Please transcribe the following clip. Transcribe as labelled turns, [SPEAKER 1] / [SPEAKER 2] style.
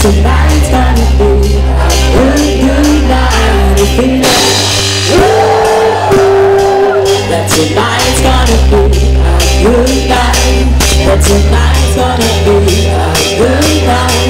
[SPEAKER 1] tonight's gonna be a good night. If we know that tonight's gonna be a good night, that tonight's gonna be a good night.